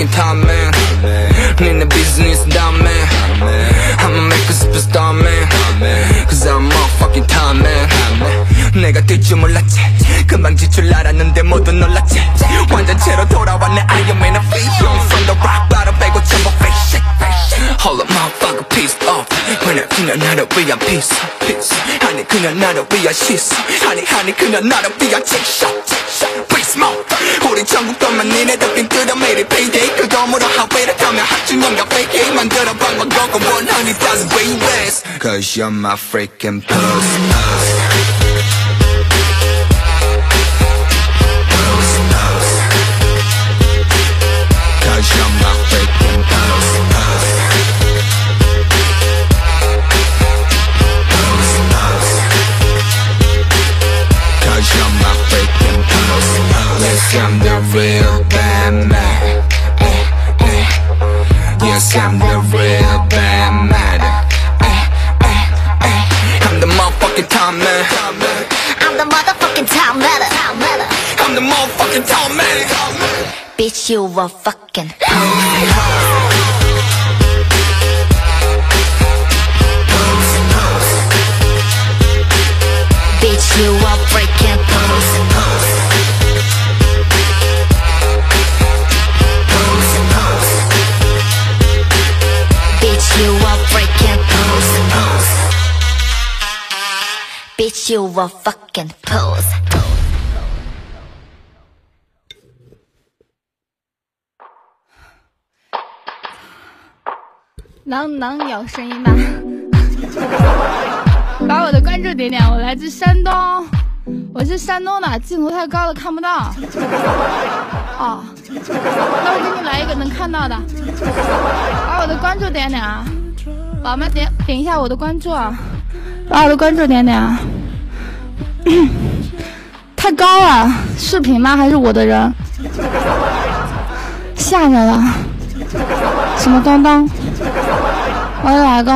motherfucking time, man. In the business, down, man. I'ma make a superstar, man. Cause I'm motherfucking time, man. 내가 될 줄 몰랐지. 금방 지출 알았는데 모두 놀랐지. 완전체로 돌아왔네. I am in a vision. From the rock bottom 빼고 전부 fake shit. Hold up, motherfucker, peace off. 그냥 나를 위한 peace. 아니 그냥 나를 위한 시선. 아니 그냥 나를 위한 checkshot. Peace mode. 우리 전국 것만 니네 덕긴 뜯어 매일 payday. 그 덤으로 하회를 타며 학중형과 fake 만들어 방법 거고 100,000 babies. Cause you're my freaking puss. Cause you're my freaking puss. Cause you're my freaking puss. Yes, I'm the real bad man. Yes, I'm the real bad man. I'm the motherfucking time man. I'm the motherfucking time man. I'm the motherfucking time man. Bitch, you a fucking bitch, you a freaking pose. Bitch, you a freaking pose. Bitch, you a fucking pose. 能有声音吗？把我的关注点点，我来自山东，我是山东的，镜头太高了看不到。哦，那我给你来一个能看到的，把我的关注点点啊，宝宝们点一下我的关注啊，把我的关注点点啊。太高了，视频吗？还是我的人？吓人了，什么东东？我要来个，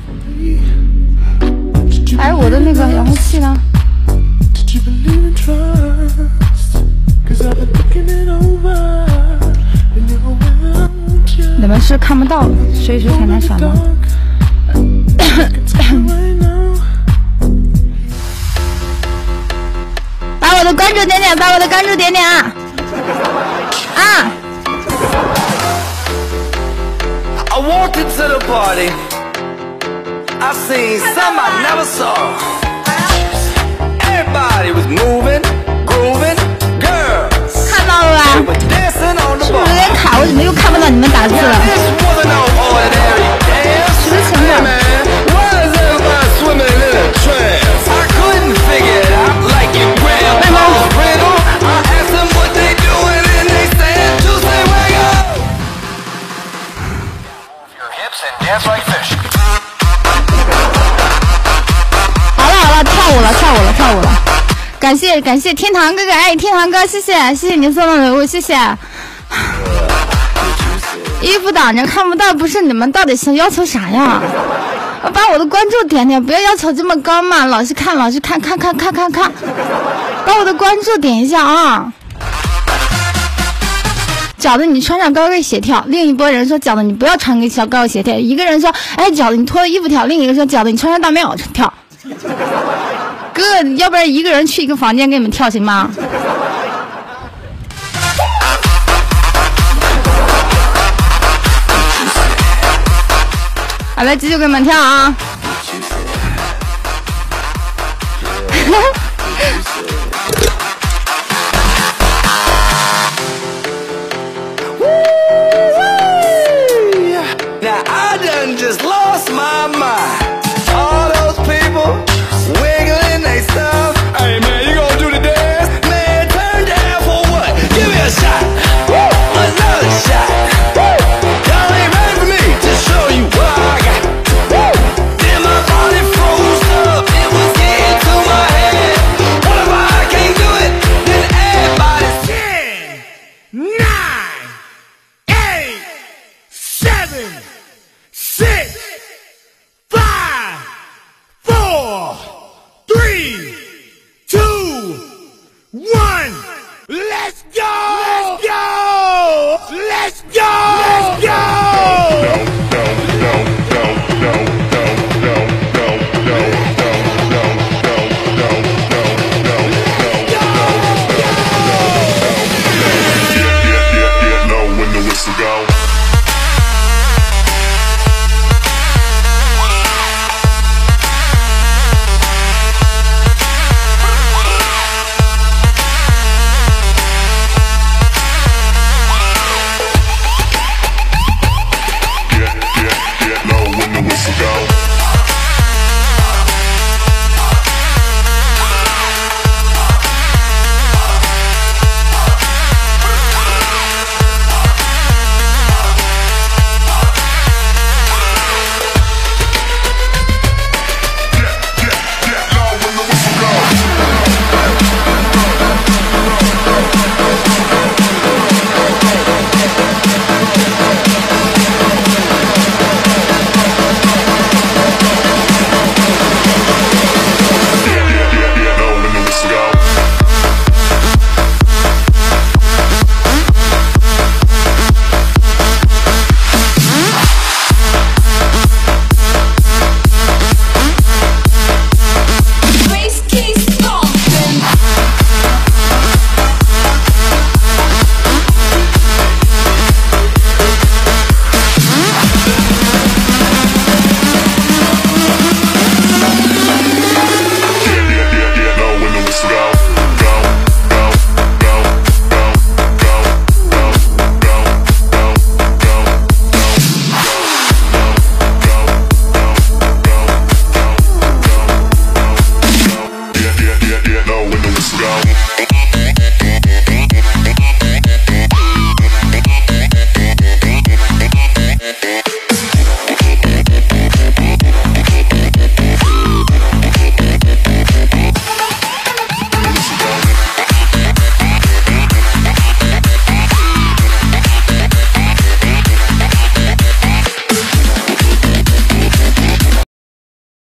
哎，我的那个遥控器呢？你们是看不到，所以说才能闪吗？把我的关注点点，把我的关注点点啊！啊！ I walked into the party. I seen something I never saw. Everybody was moving, grooving, girls. 看到了吧？ They were dancing on the 是不 bar. 是有点卡？我怎么又看不到你们打字 Now 了？ this wasn't no ordinary dance. 是不是前 Hey 面？ man, why is everybody swimming in a trance? I couldn't figure it out like you grabbed my riddle. I asked them what they doing and they said to say wake up. Your hips and dance like fish. 好了，跳舞了！感谢天堂哥哥，哎，天堂哥，谢谢你送的礼物，谢谢。衣服挡着看不到，不是你们到底想要求啥呀？把我的关注点点，不要要求这么高嘛，老是看，把我的关注点一下啊！饺子，你穿上高跟鞋跳。另一波人说饺子，你不要穿个小高跟鞋跳。一个人说，哎，饺子，你脱了衣服跳。另一个说饺子，你穿上大棉袄跳。哥，要不然一个人去一个房间给你们跳行吗？好了，继续给你们跳啊！ Now I done just lost my mind. All those people wiggling they stuff. Hey man, you gonna do the dance? Man, turn down for what? Give me a shot. Another shot. Y'all ain't ready for me to show you what I got. Then my body froze up. It was getting to my head. What if I can't do it? Then everybody's 10, 9, 8, 7, 6, 5, 4, 3, 2, 1. Let's go! Let's go! Let's go! it.